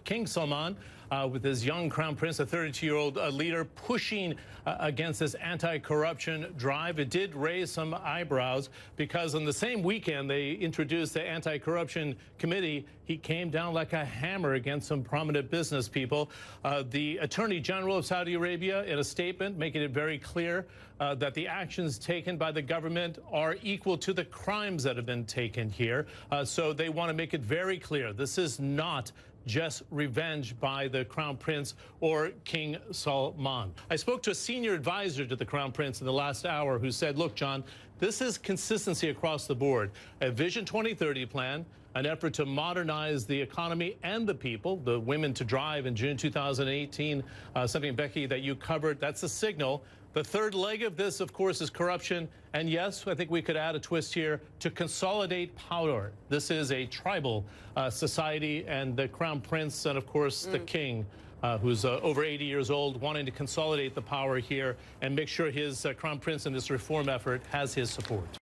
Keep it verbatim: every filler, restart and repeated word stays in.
King Salman, uh, with his young crown prince, a thirty-two-year-old uh, leader, pushing uh, against this anti-corruption drive. It did raise some eyebrows because on the same weekend they introduced the anti-corruption committee. He came down like a hammer against some prominent business people. Uh, the Attorney General of Saudi Arabia, in a statement, making it very clear uh, that the actions taken by the government are equal to the crimes that have been taken here. Uh, so they want to make it very clear this is not just revenge by the Crown Prince or King Salman. I spoke to a senior advisor to the Crown Prince in the last hour who said, look, John, this is consistency across the board. A Vision twenty thirty plan, an effort to modernize the economy and the people, the Women to Drive in June two thousand eighteen, uh, something, Becky, that you covered. That's a signal. The third leg of this, of course, is corruption. And yes, I think we could add a twist here to consolidate power. This is a tribal uh, society, and the Crown Prince and, of course, mm. the King, uh, who's uh, over eighty years old, wanting to consolidate the power here and make sure his uh, Crown Prince in this reform effort has his support.